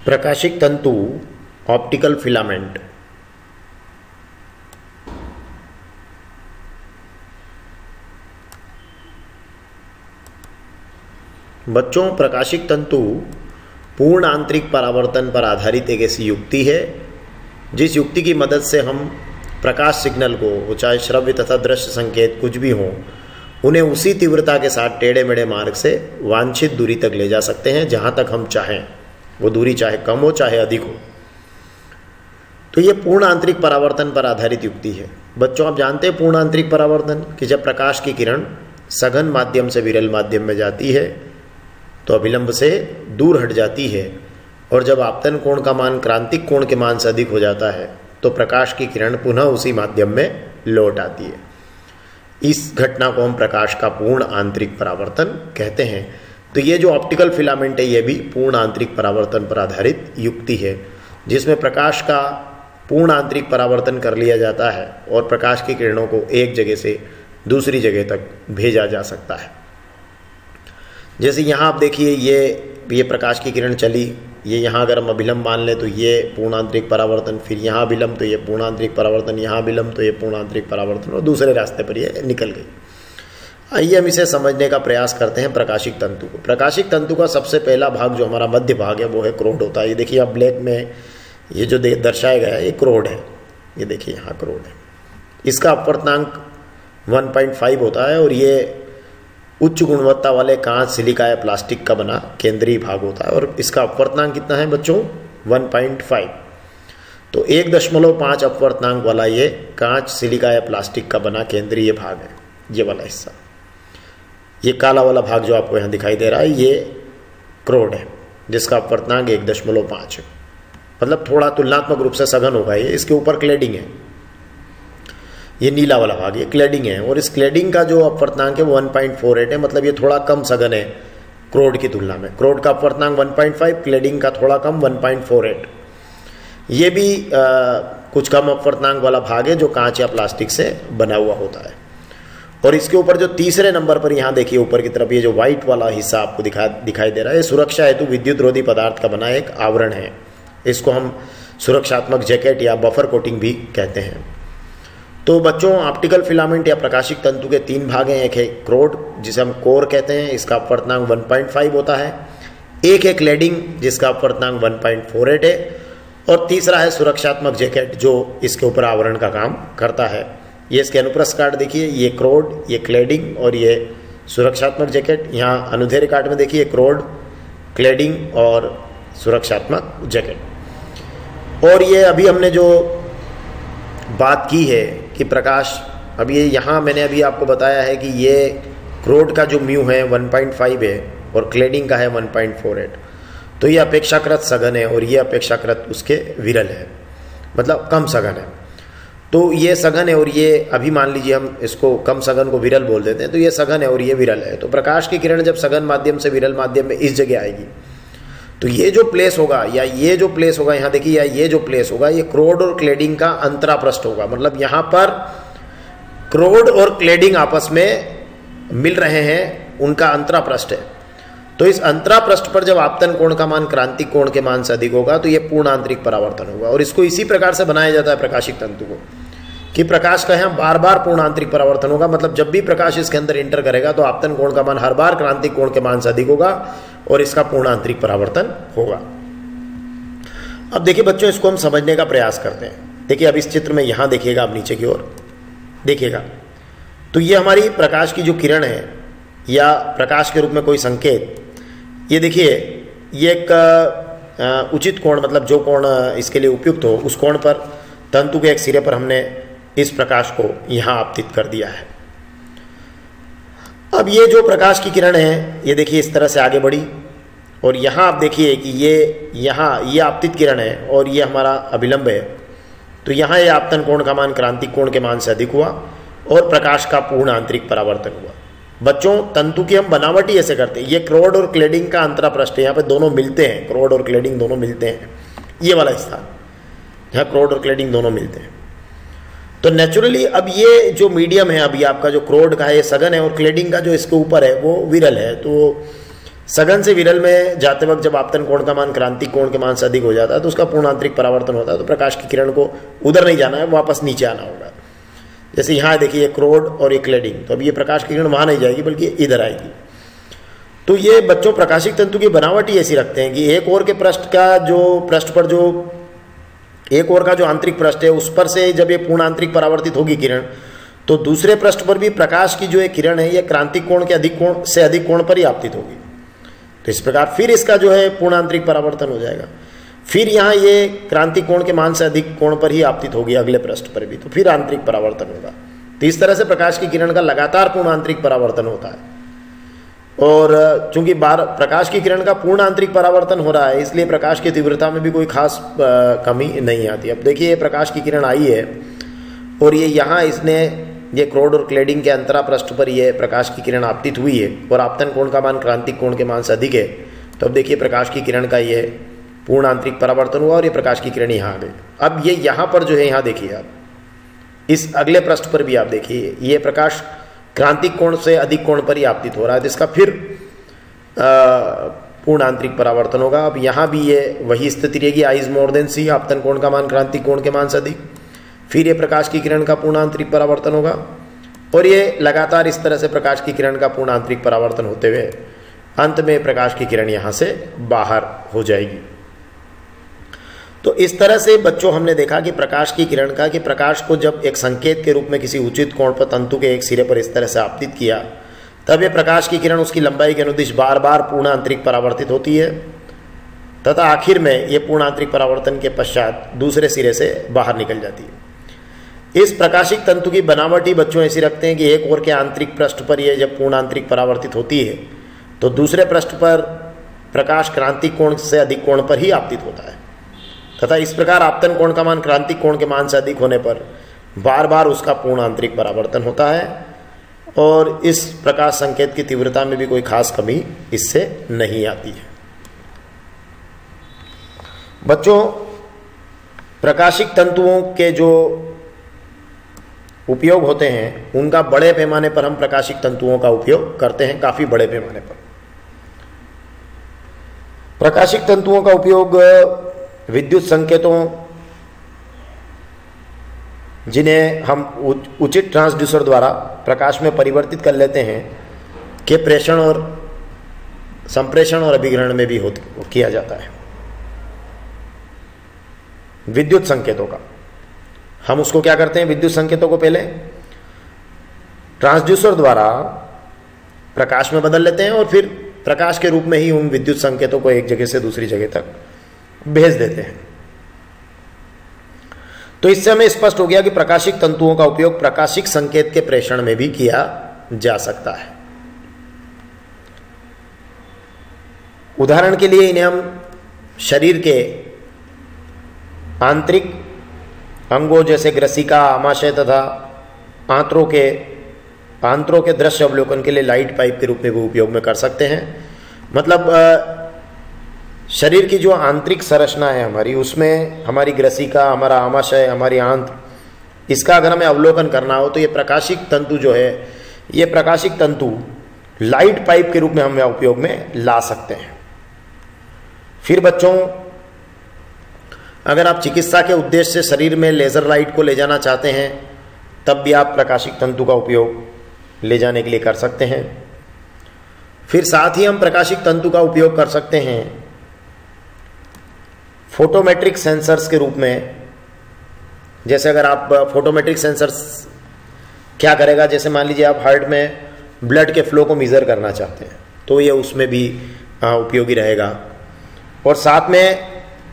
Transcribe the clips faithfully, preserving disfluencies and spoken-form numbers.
प्रकाशिक तंतु optical filament. बच्चों, प्रकाशिक तंतु पूर्ण आंतरिक परावर्तन पर आधारित एक ऐसी युक्ति है जिस युक्ति की मदद से हम प्रकाश सिग्नल को, चाहे श्रव्य तथा दृश्य संकेत कुछ भी हों, उन्हें उसी तीव्रता के साथ टेढ़े मेढ़े मार्ग से वांछित दूरी तक ले जा सकते हैं जहां तक हम चाहें। वो दूरी चाहे कम हो चाहे अधिक हो। तो ये पूर्ण आंतरिक परावर्तन पर आधारित युक्ति है। बच्चों, आप जानते हैं पूर्ण आंतरिक परावर्तन कि जब प्रकाश की किरण सघन माध्यम से विरल माध्यम में जाती है तो अभिलंब से दूर हट जाती है, और जब आपतन कोण का मान क्रांतिक कोण के मान से अधिक हो जाता है तो प्रकाश की किरण पुनः उसी माध्यम में लौट आती है। इस घटना को हम प्रकाश का पूर्ण आंतरिक परावर्तन कहते हैं। तो ये जो ऑप्टिकल फिलामेंट है, ये भी पूर्ण आंतरिक परावर्तन पर आधारित युक्ति है जिसमें प्रकाश का पूर्ण आंतरिक परावर्तन कर लिया जाता है और प्रकाश की किरणों को एक जगह से दूसरी जगह तक भेजा जा सकता है। जैसे यहाँ आप देखिए, ये ये प्रकाश की किरण चली, ये यहाँ अगर हम अभिलंब मान लें तो ये पूर्ण आंतरिक परावर्तन, फिर यहाँ अभिलंब तो ये पूर्ण आंतरिक परावर्तन, यहाँ अभिलंब तो ये पूर्ण आंतरिक परावर्तन, और दूसरे रास्ते पर ये निकल गई। आइए हम इसे समझने का प्रयास करते हैं प्रकाशिक तंतु को। प्रकाशिक तंतु का सबसे पहला भाग जो हमारा मध्य भाग है वो है क्रोड होता है। ये देखिए आप ब्लैक में ये जो दर्शाया गया है ये क्रोड है। ये देखिए यहाँ क्रोड है। इसका अपवर्तनांक वन पॉइंट फाइव होता है और ये उच्च गुणवत्ता वाले कांच, सिलिका या प्लास्टिक का बना केंद्रीय भाग होता है, और इसका अपवर्तनांक कितना है बच्चों? One point five. तो एक दशमलव पाँच अपवर्तनांक वाला ये कांच, सिलिका या प्लास्टिक का बना केंद्रीय भाग है, ये वाला हिस्सा। ये काला वाला भाग जो आपको यहाँ दिखाई दे रहा है ये क्रोड है जिसका अपवर्तनांक एक दशमलव पाँच है, मतलब थोड़ा तुलनात्मक रूप से सघन होगा ये। इसके ऊपर क्लेडिंग है, ये नीला वाला भाग ये क्लेडिंग है, और इस क्लेडिंग का जो अपवर्तनांक है वो वन पॉइंट फोर एट है, मतलब ये थोड़ा कम सघन है क्रोड की तुलना में। क्रोड का अपवर्तनांक वन पॉइंट फाइव, क्लेडिंग का थोड़ा कम वन पॉइंट फोर एट। ये भी आ, कुछ कम अपवर्तनांक वाला भाग है जो कांच या प्लास्टिक से बना हुआ होता है। और इसके ऊपर जो तीसरे नंबर पर यहाँ देखिए ऊपर की तरफ ये जो व्हाइट वाला हिस्सा आपको दिखा दिखाई दे रहा है, सुरक्षा हेतु विद्युत रोधी पदार्थ का बना एक आवरण है। इसको हम सुरक्षात्मक जैकेट या बफर कोटिंग भी कहते हैं। तो बच्चों, ऑप्टिकल फिलामेंट या प्रकाशिक तंतु के तीन भाग हैं। एक है क्रोड जिसे हम कोर कहते हैं, इसका अपवर्तनांक वन पॉइंट फाइव होता है। एक है क्लेडिंग जिसका अपवर्तनांक वन पॉइंट फोर एट है, और तीसरा है सुरक्षात्मक जैकेट जो इसके ऊपर आवरण का काम करता है। ये इसके अनुप्रस्थ कार्ड देखिए, ये क्रोड, ये क्लेडिंग और ये सुरक्षात्मक जैकेट। यहाँ अनुदैर्घ्य कार्ड में देखिए क्रोड, क्लेडिंग और सुरक्षात्मक जैकेट। और ये अभी हमने जो बात की है कि प्रकाश, अब ये यहाँ मैंने अभी आपको बताया है कि ये क्रोड का जो म्यू है वन पॉइंट फाइव है और क्लेडिंग का है वन पॉइंट फोर एट। तो ये अपेक्षाकृत सघन है और ये अपेक्षाकृत उसके विरल है, मतलब कम सघन है। तो ये सघन है और ये, अभी मान लीजिए हम इसको कम सघन को विरल बोल देते हैं, तो ये सघन है और ये विरल है। तो प्रकाश की किरण जब सघन माध्यम से विरल माध्यम में इस जगह आएगी तो ये जो प्लेस होगा या ये जो प्लेस होगा, यहाँ देखिए, या ये जो प्लेस होगा, ये क्रोड और क्लेडिंग का अंतरापृष्ठ होगा। मतलब यहाँ पर क्रोड और क्लेडिंग आपस में मिल रहे हैं, उनका अंतरापृष्ठ है। तो इस अंतरापृष्ठ पर जब आपतन कोण का मान क्रांतिक कोण के मान से अधिक होगा तो ये पूर्ण आंतरिक परावर्तन होगा। और इसको इसी प्रकार से बनाया जाता है प्रकाशिक तंतु को कि प्रकाश का यहाँ बार बार पूर्ण आंतरिक परावर्तन होगा। मतलब जब भी प्रकाश इसके अंदर इंटर करेगा तो आपतन कोण का मान हर बार क्रांतिक कोण के मान से अधिक होगा और इसका पूर्ण आंतरिक परावर्तन होगा। अब देखिए बच्चों, इसको हम समझने का प्रयास करते हैं। देखिए अब इस चित्र में यहाँ देखिएगा, आप नीचे की ओर देखिएगा, तो ये हमारी प्रकाश की जो किरण है या प्रकाश के रूप में कोई संकेत, ये देखिए ये एक उचित कोण, मतलब जो कोण इसके लिए उपयुक्त हो उस कोण पर तंतु के एक सिरे पर हमने इस प्रकाश को यहाँ आपतित कर दिया है। अब ये जो प्रकाश की किरण है ये देखिए इस तरह से आगे बढ़ी और यहाँ आप देखिए कि ये यहाँ ये आपतित किरण है और ये हमारा अभिलंब है। तो यहाँ ये आपतन कोण का मान क्रांतिक कोण के मान से अधिक हुआ और प्रकाश का पूर्ण आंतरिक परावर्तन हुआ। बच्चों, तंतु की हम बनावट ही ऐसे करते हैं। ये क्रोड और क्लेडिंग का अंतरापृष्ठ है, यहाँ पे दोनों मिलते हैं, क्रोड और क्लेडिंग दोनों मिलते हैं। ये वाला हिस्सा यहाँ क्रोड और क्लेडिंग दोनों मिलते हैं। तो नेचुरली अब ये जो मीडियम है अभी आपका जो क्रोड का है ये सघन है और क्लेडिंग का जो इसके ऊपर है वो विरल है। तो सघन से विरल में जाते वक्त जब आपतन कोण का मान क्रांतिक कोण के मान से अधिक हो जाता है तो उसका पूर्ण आंतरिक परावर्तन होता है, तो प्रकाश की किरण को उधर नहीं जाना है, वापस नीचे आना होगा। जैसे यहाँ देखिए क्रोड और ये क्लेडिंग, तो अब ये प्रकाश की किरण वहाँ नहीं जाएगी बल्कि इधर आएगी। तो ये बच्चों प्रकाशिक तंतु की बनावट ही ऐसी रखते हैं कि एक ओर के पृष्ठ का जो पृष्ठ पर जो एक ओर का जो आंतरिक पृष्ठ है उस पर से जब ये पूर्ण आंतरिक परावर्तित होगी किरण, तो दूसरे पृष्ठ पर भी प्रकाश की जो एक किरण है ये क्रांतिक कोण के अधिक कोण से अधिक कोण पर ही आपतित होगी। तो इस प्रकार फिर इसका जो है पूर्ण आंतरिक परावर्तन हो जाएगा। फिर यहाँ ये क्रांतिक कोण के मान से अधिक कोण पर ही आपतित होगी अगले पृष्ठ पर भी, तो फिर आंतरिक परावर्तन होगा। तो इस तरह से प्रकाश की किरण का लगातार पूर्ण आंतरिक परावर्तन होता है। और चूंकि बार प्रकाश की किरण का पूर्ण आंतरिक परावर्तन हो रहा है इसलिए प्रकाश की तीव्रता में भी कोई खास कमी नहीं आती। अब देखिए ये प्रकाश की किरण आई है और ये यहाँ इसने ये क्रोड और क्लेडिंग के अंतरा पृष्ठ पर ये प्रकाश की किरण आपतित हुई है और आपतन कोण का मान क्रांतिक कोण के मान से अधिक है। तो अब देखिए प्रकाश की किरण का ये पूर्ण आंतरिक परावर्तन हुआ और ये प्रकाश की किरण यहाँ आ गई। अब ये यहाँ पर जो है यहाँ देखिए आप इस अगले पृष्ठ पर भी आप देखिए ये प्रकाश क्रांतिक कोण से अधिक कोण पर ही आपतित हो रहा है, तो इसका फिर पूर्ण आंतरिक परावर्तन होगा। अब यहाँ भी ये वही स्थिति रहेगी, आई इज मोर देन सी, आपतन कोण का मान क्रांतिक कोण के मान से अधिक, फिर ये प्रकाश की किरण का पूर्ण आंतरिक परावर्तन होगा और ये लगातार इस तरह से प्रकाश की किरण का पूर्ण आंतरिक परावर्तन होते हुए अंत में प्रकाश की किरण यहाँ से बाहर हो जाएगी। तो इस तरह से बच्चों हमने देखा कि प्रकाश की किरण का कि प्रकाश को जब एक संकेत के रूप में किसी उचित कोण पर तंतु के एक सिरे पर इस तरह से आपतित किया तब ये प्रकाश की किरण उसकी लंबाई के अनुदिश बार बार पूर्ण आंतरिक परावर्तित होती है तथा आखिर में ये पूर्ण आंतरिक परावर्तन के पश्चात दूसरे सिरे से बाहर निकल जाती है। इस प्रकाशिक तंतु की बनावट ही बच्चों ऐसी रखते हैं कि एक ओर के आंतरिक पृष्ठ पर यह जब पूर्ण आंतरिक परावर्तित होती है तो दूसरे पृष्ठ पर प्रकाश क्रांतिक कोण से अधिक कोण पर ही आपतित होता है तथा इस प्रकार आपतन कोण का मान क्रांतिक कोण के मान से अधिक होने पर बार बार उसका पूर्ण आंतरिक परावर्तन होता है और इस प्रकाश संकेत की तीव्रता में भी कोई खास कमी इससे नहीं आती है। बच्चों प्रकाशिक तंतुओं के जो उपयोग होते हैं उनका बड़े पैमाने पर हम प्रकाशिक तंतुओं का उपयोग करते हैं, काफी बड़े पैमाने पर। प्रकाशिक तंतुओं का उपयोग विद्युत संकेतों जिन्हें हम उचित ट्रांसड्यूसर द्वारा प्रकाश में परिवर्तित कर लेते हैं के प्रेषण और संप्रेषण और अभिग्रहण में भी हो किया जाता है। विद्युत संकेतों का हम उसको क्या करते हैं, विद्युत संकेतों को पहले ट्रांसड्यूसर द्वारा प्रकाश में बदल लेते हैं और फिर प्रकाश के रूप में ही उन विद्युत संकेतों को एक जगह से दूसरी जगह तक भेज देते हैं। तो इससे हमें स्पष्ट हो गया कि प्रकाशिक तंतुओं का उपयोग प्रकाशिक संकेत के प्रेषण में भी किया जा सकता है। उदाहरण के लिए इन्हें हम शरीर के आंतरिक अंगों जैसे ग्रसिका, आमाशय तथा आंत्रों के आंत्रों के दृश्य अवलोकन के लिए लाइट पाइप के रूप में भी उपयोग में कर सकते हैं। मतलब शरीर की जो आंतरिक संरचना है हमारी, उसमें हमारी ग्रसिका, हमारा आमाशय, हमारी आंत्र, इसका अगर हमें अवलोकन करना हो तो ये प्रकाशिक तंतु जो है, ये प्रकाशिक तंतु लाइट पाइप के रूप में हम उपयोग में ला सकते हैं। फिर बच्चों अगर आप चिकित्सा के उद्देश्य से शरीर में लेजर लाइट को ले जाना चाहते हैं तब भी आप प्रकाशिक तंतु का उपयोग ले जाने के लिए कर सकते हैं। फिर साथ ही हम प्रकाशिक तंतु का उपयोग कर सकते हैं फोटोमेट्रिक सेंसर्स के रूप में। जैसे अगर आप फोटोमेट्रिक सेंसर्स क्या करेगा, जैसे मान लीजिए आप हार्ट में ब्लड के फ्लो को मेजर करना चाहते हैं तो ये उसमें भी उपयोगी रहेगा। और साथ में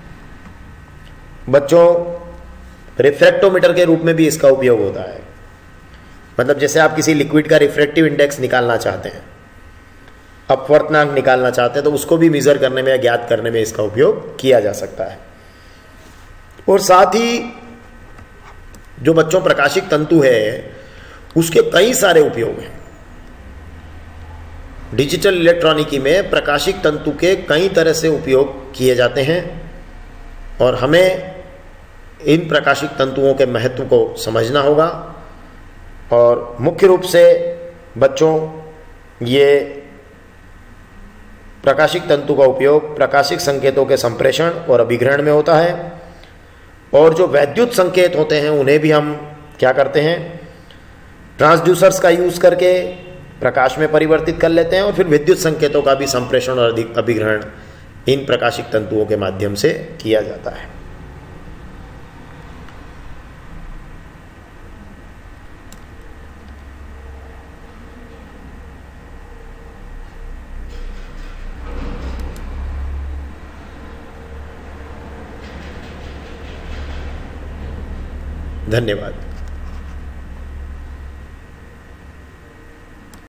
बच्चों रिफ्रैक्टोमीटर के रूप में भी इसका उपयोग होता है। मतलब जैसे आप किसी लिक्विड का रिफ्रैक्टिव इंडेक्स निकालना चाहते हैं, अपवर्तनांक निकालना चाहते हैं, तो उसको भी मेजर करने में या ज्ञात करने में इसका उपयोग किया जा सकता है। और साथ ही जो बच्चों प्रकाशिक तंतु है उसके कई सारे उपयोग हैं। डिजिटल इलेक्ट्रॉनिकी में प्रकाशिक तंतु के कई तरह से उपयोग किए जाते हैं और हमें इन प्रकाशिक तंतुओं के महत्व को समझना होगा। और मुख्य रूप से बच्चों ये प्रकाशिक तंतु का उपयोग प्रकाशिक संकेतों के संप्रेषण और अभिग्रहण में होता है, और जो वैद्युत संकेत होते हैं उन्हें भी हम क्या करते हैं, ट्रांसड्यूसर्स का यूज करके प्रकाश में परिवर्तित कर लेते हैं, और फिर विद्युत संकेतों का भी संप्रेषण और अभिग्रहण इन प्रकाशिक तंतुओं के माध्यम से किया जाता है। धन्यवाद।